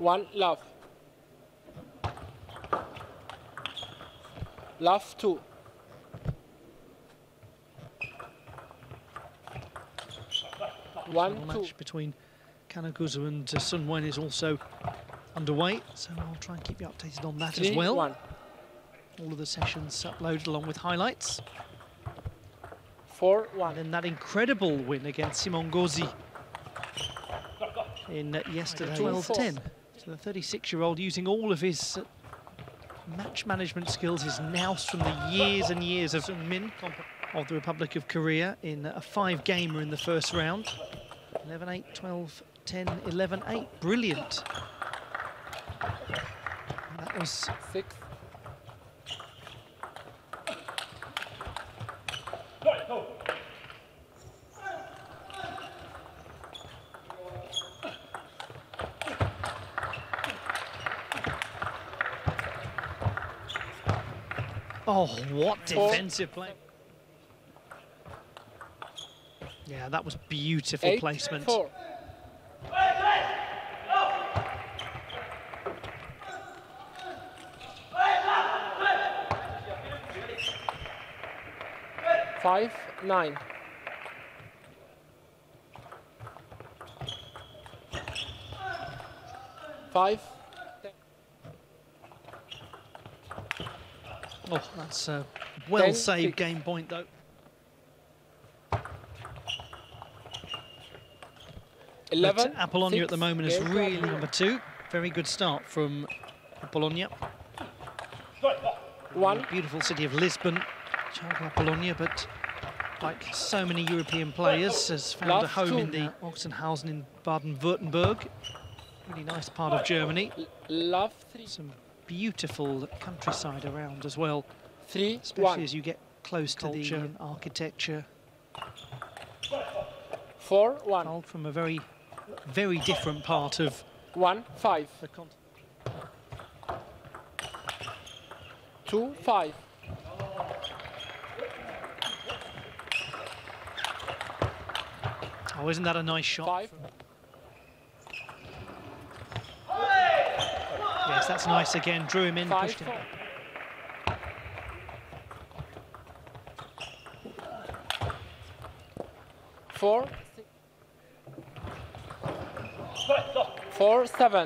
1 love. Love 2. The match between Kanaguzu and Sun Wen is also underway, so I'll try and keep you updated on that as well. 1. All of the sessions uploaded along with highlights. 4-1. And then that incredible win against Simon Gauzy in yesterday, 12-10. So the 36-year-old using all of his match management skills, his nous from the years and years of Min of the Republic of Korea in a 5-gamer in the first round. 11-8, 12-10, 11-8. Brilliant. And that was 6. Oh, what defensive play. Yeah, that was beautiful 8, placement. 4. Five, 9. 5. Oh, that's a well-saved game point, though. 11. But Apollonia 6, at the moment is game really point. number 2. Very good start from Apollonia. 1. Beautiful city of Lisbon, child of Apollonia, but like so many European players, has found a home in the Ochsenhausen in Baden-Württemberg. Really nice part of Germany. Love 3. Some beautiful countryside around as well. 3, especially 1. as you get close to the architecture. 4, 1. All from a very, very different part of 1, 5. the continent. 2, 5. Oh, isn't that a nice shot? 5. Yes, that's nice again. Drew him in, 5, pushed him. 4. 4, 7.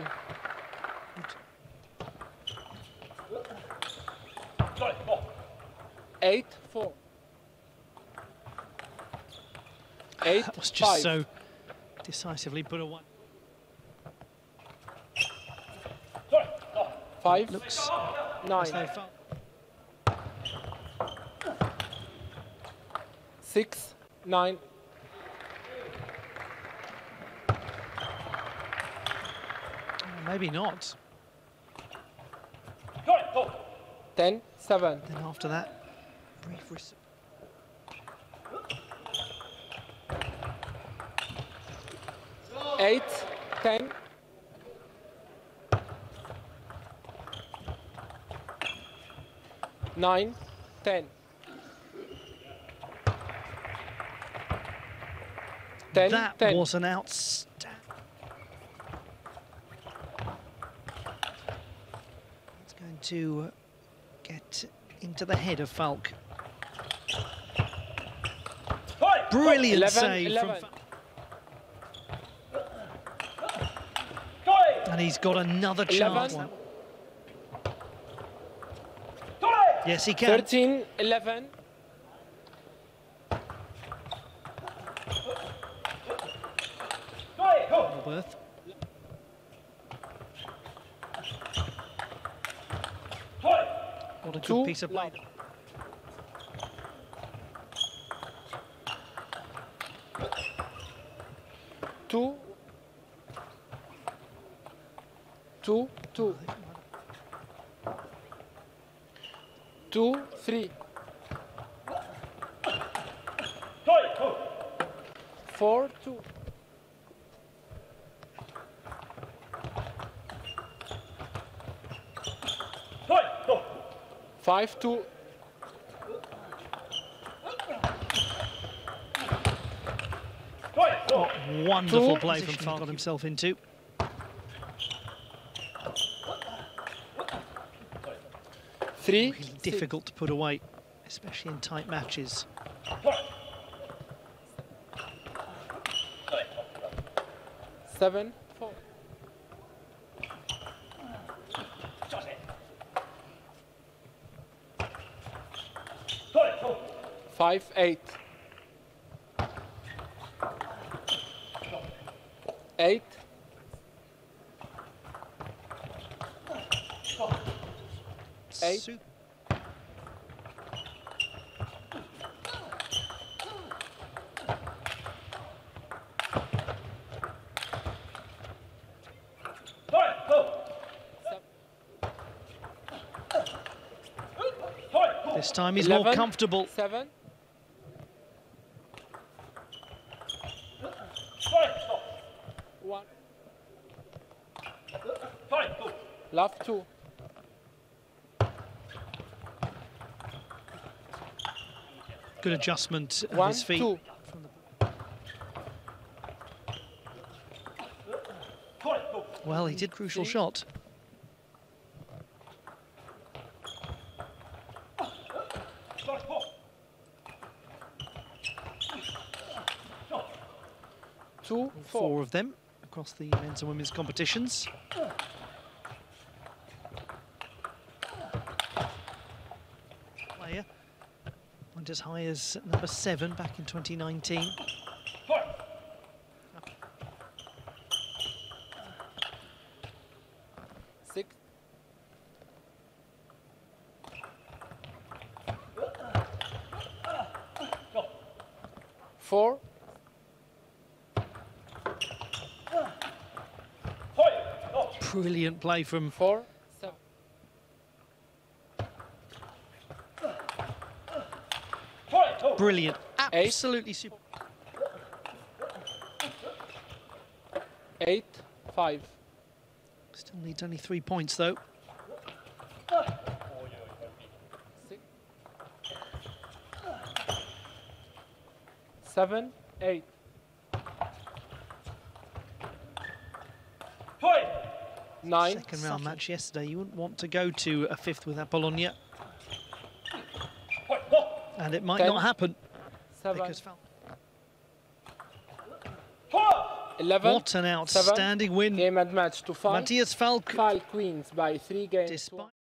8, 4. 8, That was just 5. so decisively put away. 5, Looks as 9. though foul. 6, 9. Maybe not. 10, 7. Then after that, brief reset. 8, 10. 9, 10. 10, That 10. was an outstanding. It's going to get into the head of Falk. Brilliant 11, save 11. from Falk. And he's got another chance. 11. Yes, he can. 13, 11. Worth. What a good piece of play. Two, 2, 2. 2, 3. 4, 2. 5, 2. What wonderful Two. play from Falk got himself into. 3, Really difficult to put away, especially in tight matches. 7, 4. 5, 8. 8. 8. Super. This time he's 11, more comfortable. 7. 1. Love 2. Good adjustment of 1, his feet. 2. From the... Well, he did crucial shot. Two, 4 of them across the men's and women's competitions. Player went as high as number 7 back in 2019. 6. 4. Brilliant play from 4, 7. brilliant, absolutely super. 8, 5. Still needs only 3 points though. 6. 7, 8. 9. Second round match yesterday. You wouldn't want to go to a 5th with Apollonia. And it might 10, not happen. 7. Because 11. what an outstanding win. Game and match to 5. Matthias Falk. Falk wins by 3 games. Despite